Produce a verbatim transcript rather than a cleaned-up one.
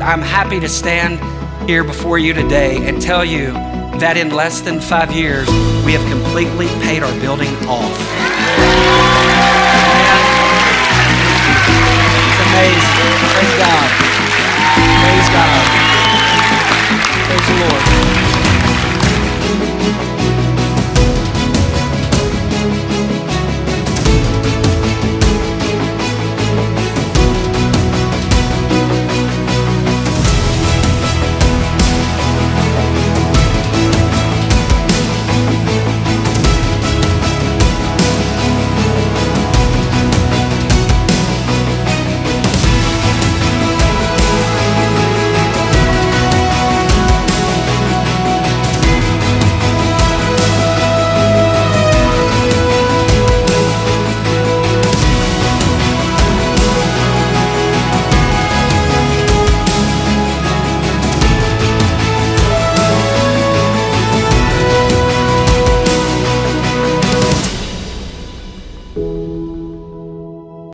I'm happy to stand here before you today and tell you that in less than five years, we have completely paid our building off. It's amazing. Praise God. Praise God. Praise the Lord.